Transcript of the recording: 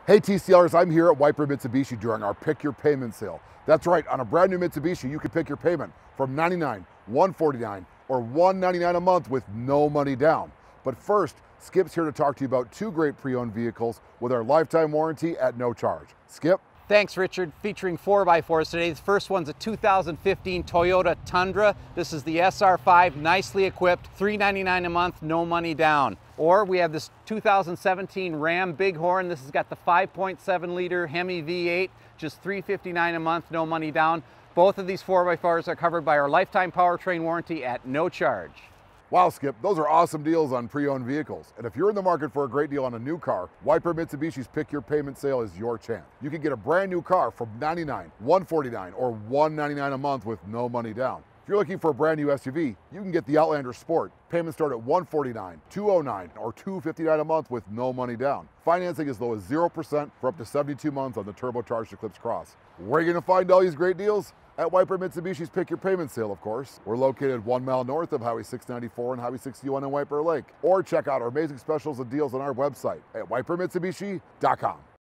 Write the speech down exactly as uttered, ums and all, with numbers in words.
Hey T C Rs, I'm here at Wiper Mitsubishi during our Pick Your Payment sale. That's right, on a brand new Mitsubishi, you can pick your payment from ninety-nine dollars, one hundred forty-nine dollars, or one hundred ninety-nine dollars a month with no money down. But first, Skip's here to talk to you about two great pre-owned vehicles with our lifetime warranty at no charge. Skip? Thanks, Richard. Featuring four by fours today. The first one's a two thousand fifteen Toyota Tundra. This is the S R five, nicely equipped, three hundred ninety-nine dollars a month, no money down. Or we have this two thousand seventeen Ram Bighorn. This has got the five point seven liter Hemi V eight, just three hundred fifty-nine dollars a month, no money down. Both of these four by fours are covered by our lifetime powertrain warranty at no charge. Wow, Skip, those are awesome deals on pre-owned vehicles. And if you're in the market for a great deal on a new car, Wiper Mitsubishi's Pick Your Payment sale is your chance. You can get a brand new car from ninety-nine dollars, one hundred forty-nine dollars, or one hundred ninety-nine dollars a month with no money down. If you're looking for a brand new S U V, you can get the Outlander Sport. Payments start at one hundred forty-nine dollars, two hundred nine dollars, or two hundred fifty-nine dollars a month with no money down. Financing as low as zero percent for up to seventy-two months on the turbocharged Eclipse Cross. Where are you going to find all these great deals? At Wiper Mitsubishi's Pick Your Payment sale, of course. We're located one mile north of Highway six ninety-four and Highway sixty-one in Wiper Lake. Or check out our amazing specials and deals on our website at wiper mitsubishi dot com.